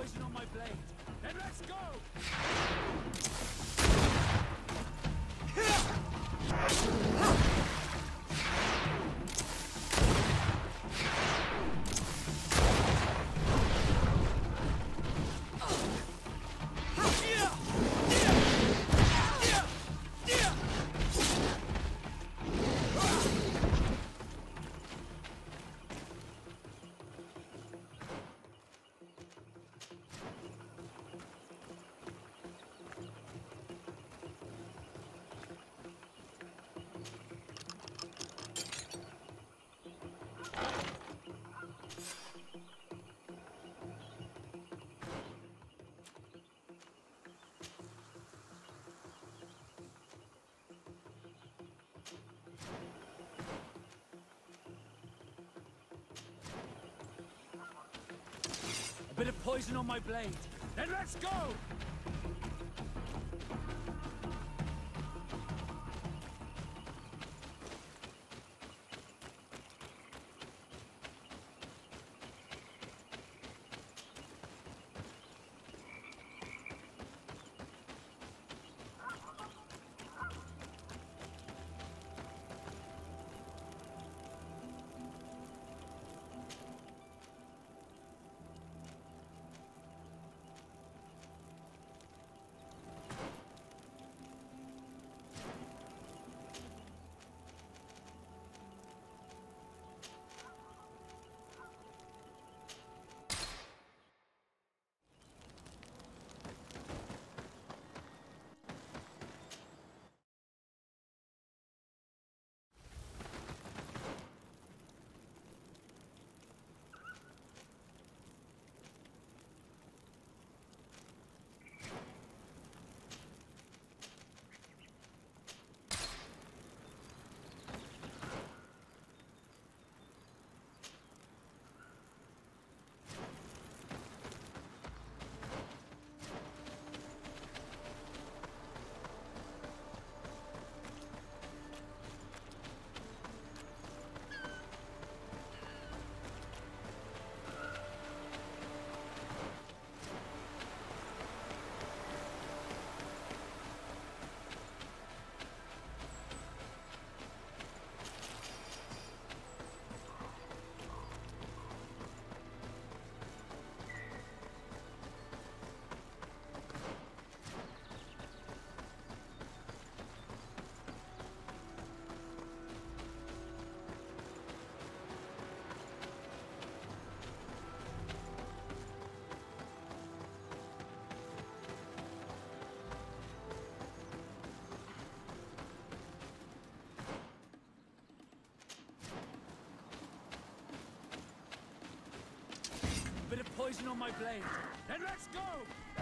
poison on my blade. Then let's go! A bit of poison on my blade. Then let's go! Bit of poison on my blade. Then let's go!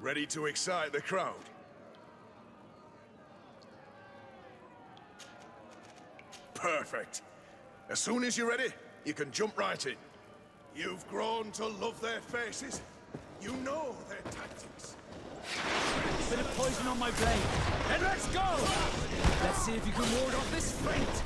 Ready to excite the crowd? Perfect. As soon as you're ready, you can jump right in. You've grown to love their faces. You know their tactics. Bit of poison on my blade. Then let's go! Let's see if you can ward off this fate.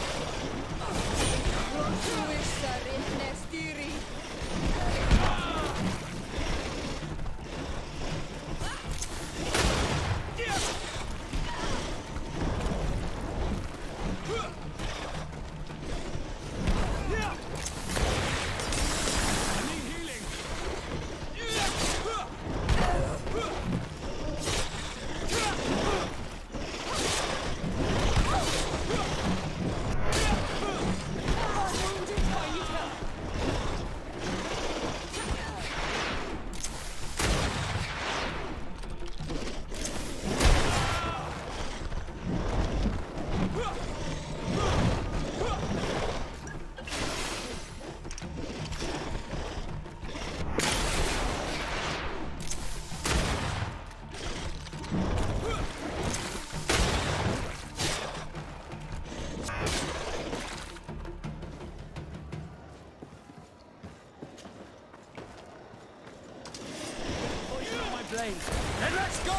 Then let's go!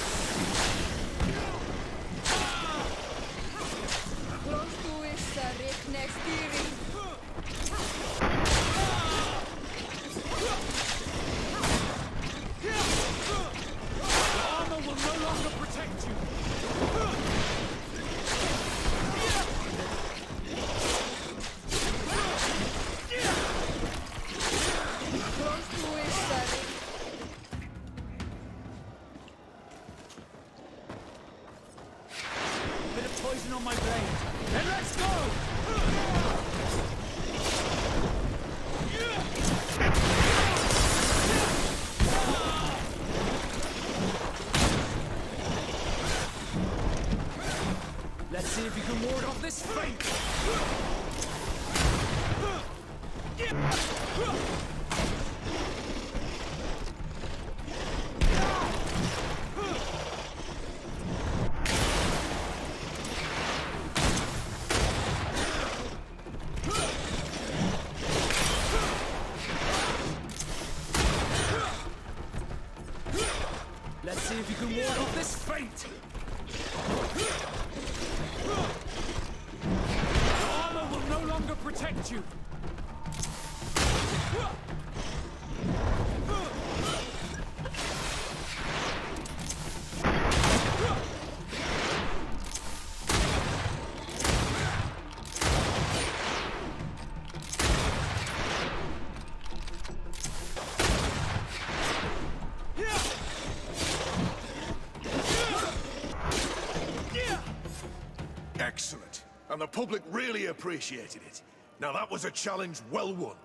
The armor will no longer protect you. Poison on my blade. Then let's go! Let's see if you can ward off this fate. Let's see if you can ward off this fate! The armor will no longer protect you! Excellent. And the public really appreciated it. Now that was a challenge well won.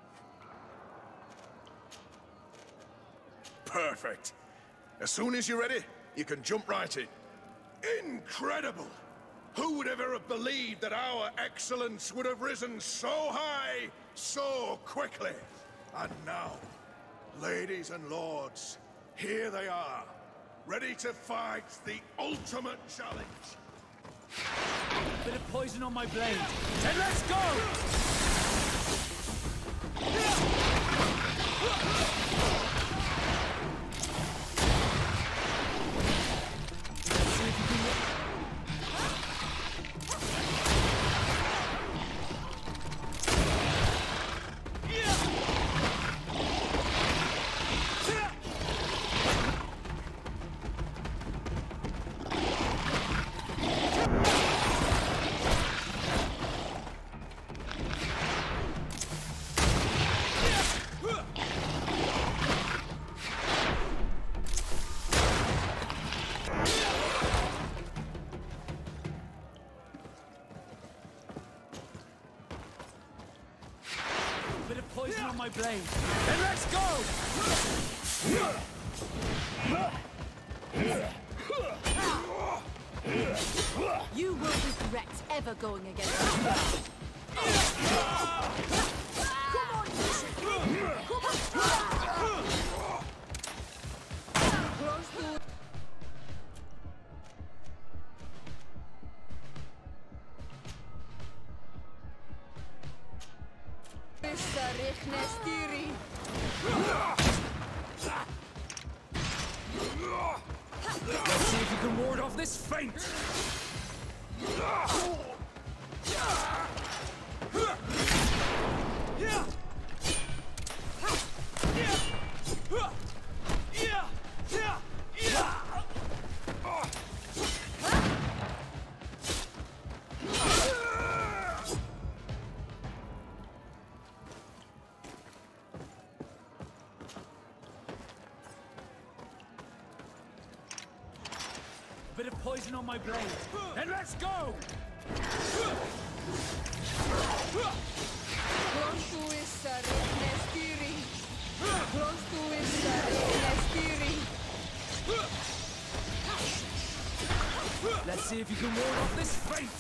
Perfect. As soon as you're ready, you can jump right in. Incredible! Who would ever have believed that our excellence would have risen so high, so quickly? And now, ladies and lords, here they are, ready to fight the ultimate challenge. Bit of poison on my blade. Then let's go! Poison on my blade. Then let's go! You will regret ever going against us. Come on, Let's see if you can ward off this feint! Bit of poison on my blade, and let's go! Let's see if you can ward off this feint!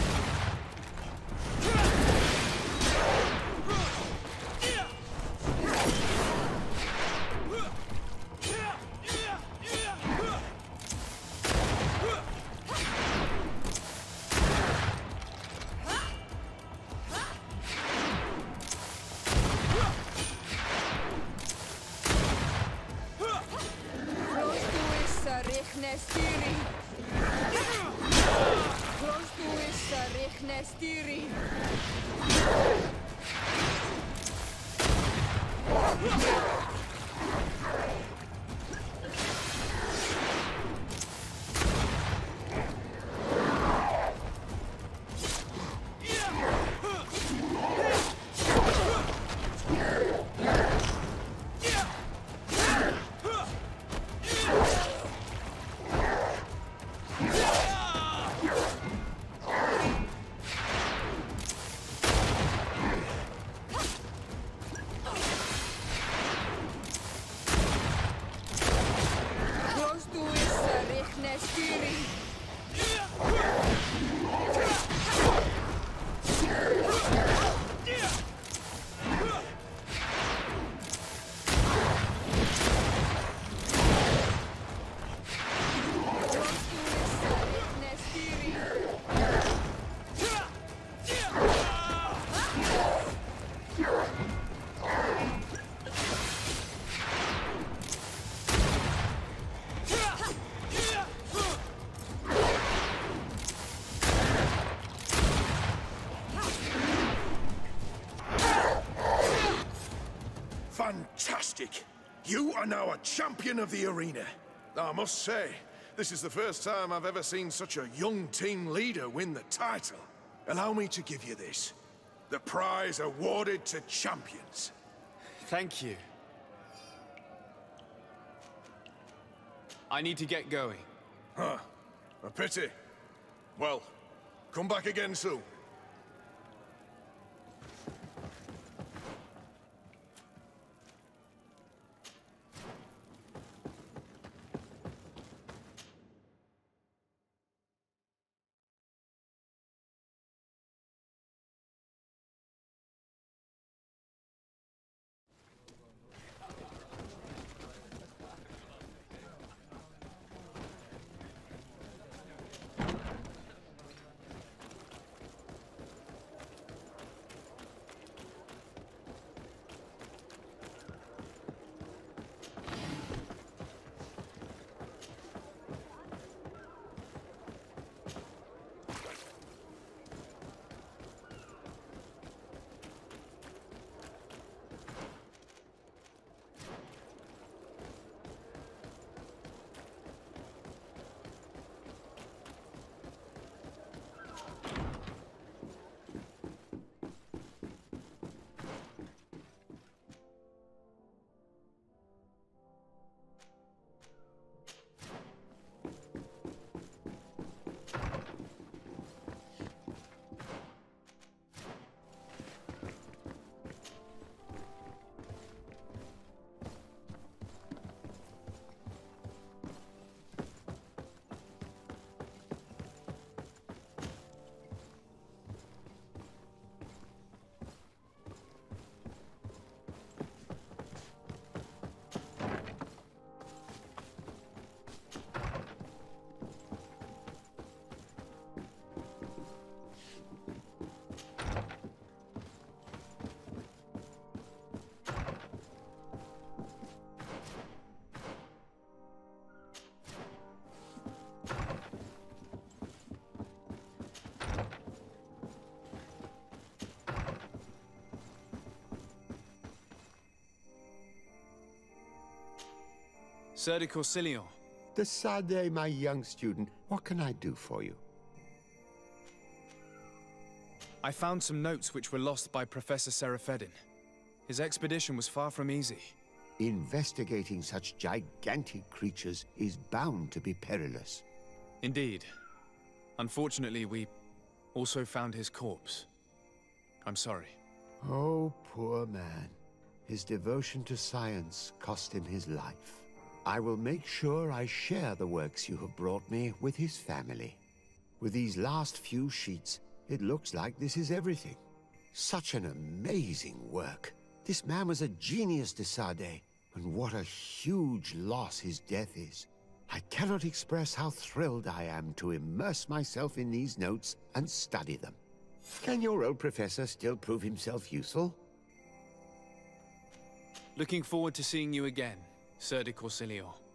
Fantastic! You are now a champion of the arena. I must say, this is the first time I've ever seen such a young team leader win the title. Allow me to give you this. The prize awarded to champions. Thank you. I need to get going. Huh. A pity. Well, come back again soon. Sir de Corsilion. De Sade, my young student, what can I do for you? I found some notes which were lost by Professor Serafeddin. His expedition was far from easy. Investigating such gigantic creatures is bound to be perilous. Indeed. Unfortunately, we also found his corpse. I'm sorry. Oh, poor man. His devotion to science cost him his life. I will make sure I share the works you have brought me with his family. With these last few sheets, it looks like this is everything. Such an amazing work. This man was a genius, de Sade, and what a huge loss his death is. I cannot express how thrilled I am to immerse myself in these notes and study them. Can your old professor still prove himself useful? Looking forward to seeing you again, Sir de Corsilion.